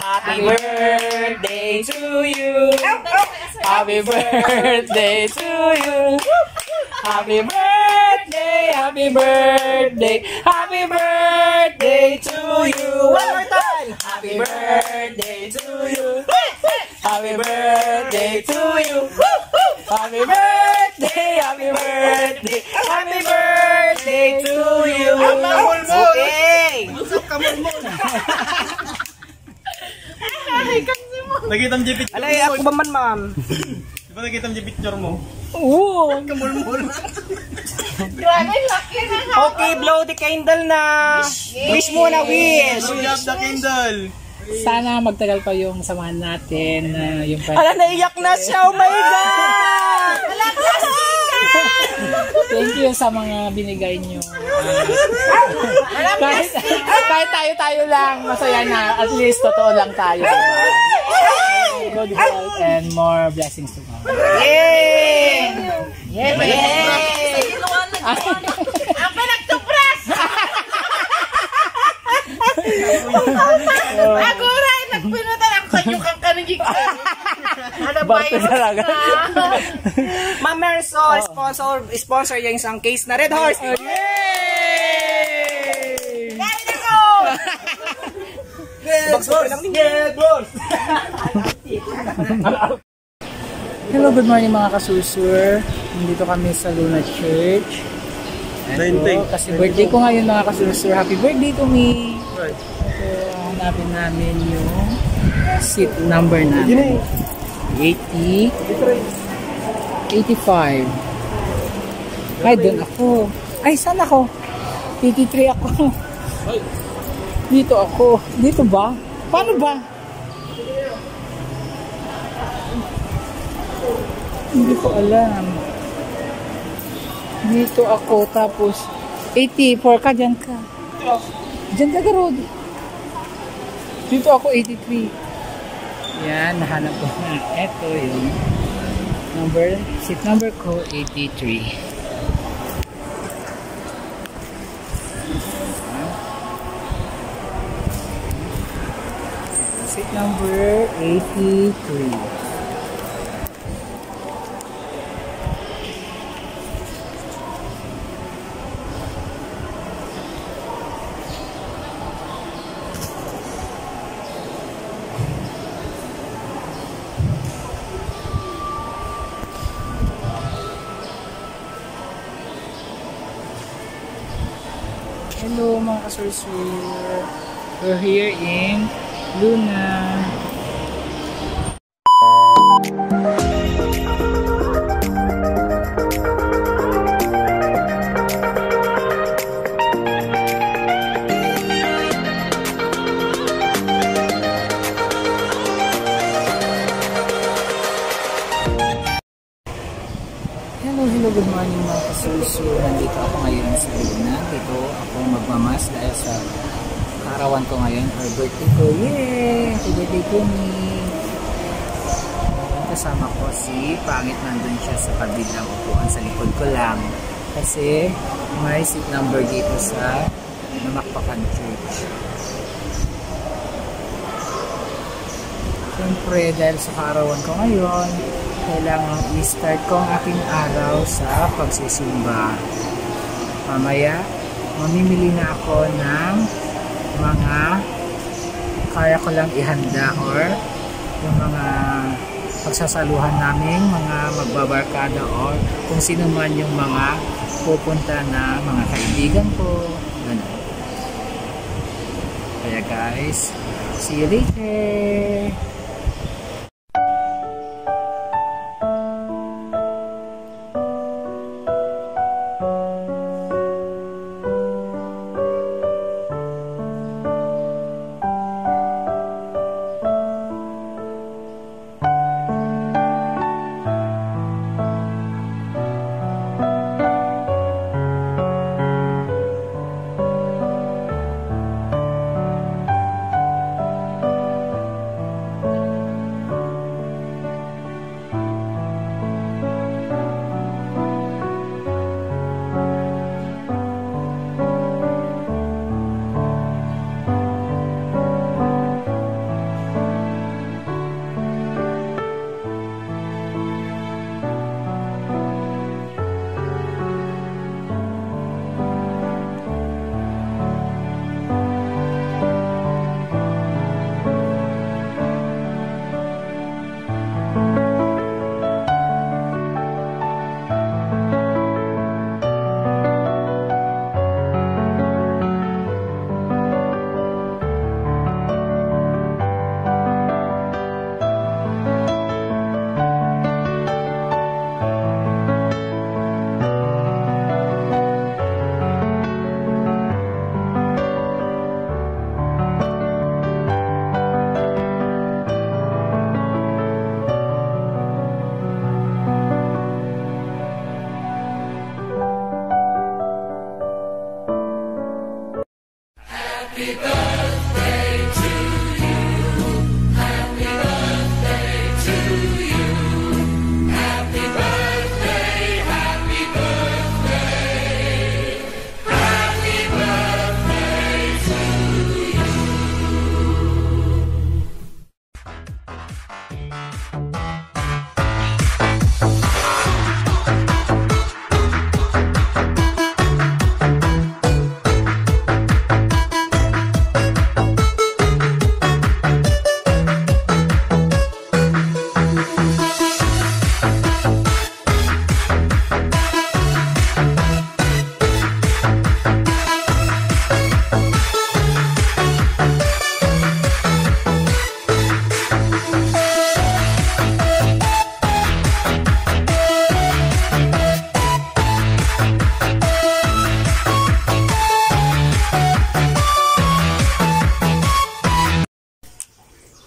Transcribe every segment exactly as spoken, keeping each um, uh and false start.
Happy birthday to you. Happy birthday to you. Happy birthday, happy birthday, happy birthday to you. One more time. Happy birthday to you. Happy birthday to you. Happy birthday, happy birthday, happy birthday to you. Okay. Nakita mo yung picture mo. Alay, ako ba man, ma'am? Di ba nakita mo yung picture mo? Oo. Kamulmul. Grabe, laki na nga. Okay, blow the candle na. Wish muna, wish. Blow up the candle. Sana magtagal pa yung samahan natin. Uh, yung Ala, naiyak na siya. Oh my God! Thank you sa mga binigay nyo. Uh, kahit, kahit tayo-tayo lang, masaya na. At least, totoo lang tayo. Good health and more blessings to come. Yay! Yay! Yay! Ang panagtupras! Aguray! Nagpinutan ako sa inyo kang kanigig ko. Ano ba yun? Ma'am Marisol, sponsor, sponsor yung isang case na Red Horse. Yay! Dahil ako! Box box! Red Horse! Hello, good morning mga kasusur. Nandito kami sa Luna Church. Ito, kasi birthday ko ngayon mga kasusur. Happy birthday to me! Ito, hanapin namin yung seat number namin. eighty, eighty-five. Ay, doon ako. Ay, saan ako? eighty-three ako. Dito ako. Dito ba? Paano ba? Hindi ko alam. Dito ako, tapos eighty-four ka, dyan ka. Dyan ka, Garod. Dito ako, eighty-three. Yan, nahanap ko na. Ito yung number, seat number ko, eighty-three. Seat number eighty-three. Hello mga kasursur. We're here in Luna. Hello, hello, good morning mga kasursur. Nandito ako ngayon sa Luna. Dito ako magmamas dahil sa karawan ko ngayon or birthday ko. Yay! Happy birthday to me! Kasama ko si Pangit, nandun siya sa kabilang upuan sa likod ko lang. Kasi may seat number dito sa Namakpakan Church. Siyempre dahil sa karawan ko ngayon, kailangan i-start ko ang aking araw sa pagsisimba. Mamaya, mamimili na ako ng mga kaya ko lang ihanda or yung mga pagsasaluhan namin, mga magbabarkada or kung sino man yung mga pupunta na mga kaibigan ko. Ganun. Kaya guys, see you later!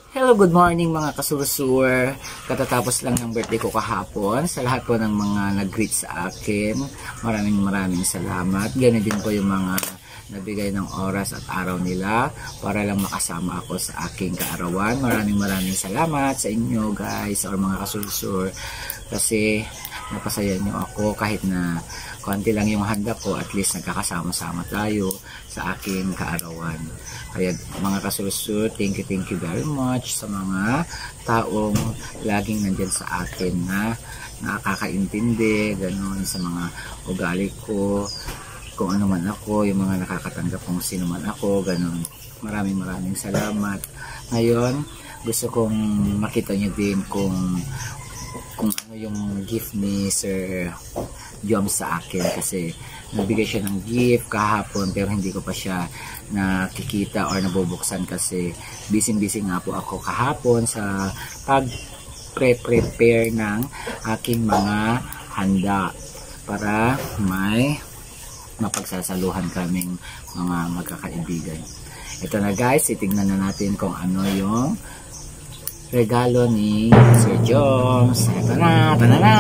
Hello, good morning mga kasursur. Katatapos lang ng birthday ko kahapon. Sa lahat po ng mga nag-greet sa akin, maraming maraming salamat. Ganun din po yung mga nagbigay ng oras at araw nila para lang makasama ako sa aking kaarawan. Maraming maraming salamat sa inyo guys or mga kasursur. Kasi napasaya nyo ako kahit na konti lang yung handa ko, at least nagkakasama-sama tayo sa aking kaarawan. Kaya mga kasursur, thank you, thank you very much sa mga taong laging nandyan sa akin na nakakaintindi, gano'n, sa mga ugali ko, kung ano man ako, yung mga nakakatanggap kung sino man ako, gano'n. Maraming maraming salamat. Ngayon, gusto kong makita nyo din kung kung ano yung gift ni Sir Jom sa akin, kasi nagbigay siya ng gift kahapon pero hindi ko pa siya nakikita or nabubuksan kasi busy-busy nga po ako kahapon sa pag-pre-prepare ng aking mga handa para may mapagsasaluhan kaming mga magkakaibigan. Ito na guys, itignan na natin kung ano yung regalo ni Sir Joms. Ito na, ito na na!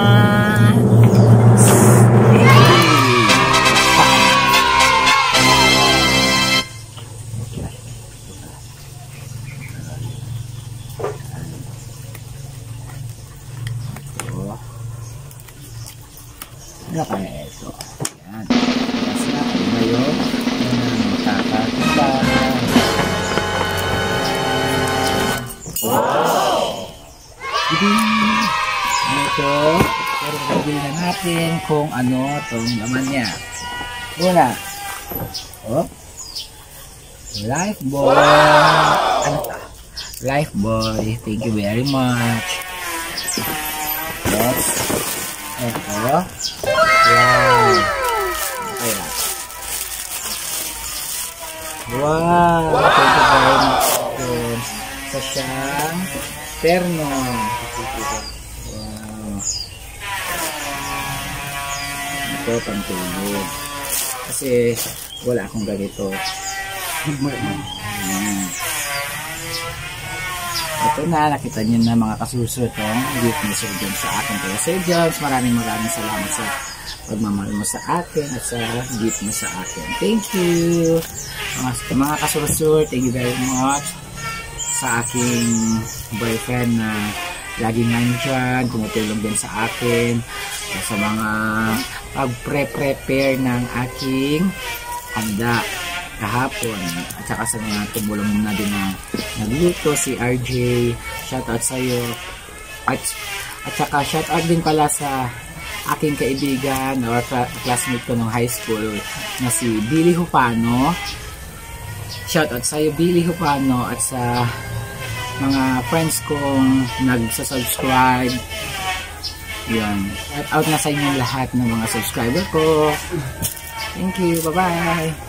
Ano kaya ito? Ayan. Kasi na kayo ngayon na makakakita. Wow! Ito, pero gagawin na natin kung ano itong laman niya. Una, oh, Lifebuoy. Ano ito? Lifebuoy. Thank you very much. Yes. Ito. Wow. Ayan. Wow. Thank you very much. Sa siyang terno. Wow. Ito, pantulog. Kasi wala akong ganito. Hmm. Ito na, nakita nyo na mga kasuso itong gift ni Sir Joms sa akin. Kaya Sir Joms, maraming maraming salamat sa pagmamahal mo sa akin at sa gift mo sa akin. Thank you! Mga, mga kasuso, thank you very much sa aking boyfriend na laging nandyan, tumutulong din sa akin sa mga pag-pre-prepare ng aking handa kahapon, at saka sa mga tumulong na din na nagluto, si R J, shoutout sa iyo, at, at saka shoutout din pala sa aking kaibigan or classmate ko nung high school na si Billy Hupano. Shoutout sa iyo Billy Hupano, at sa mga friends kong nagsa-subscribe. Yun, shout out na sa inyo lahat ng mga subscriber ko. Thank you, bye bye.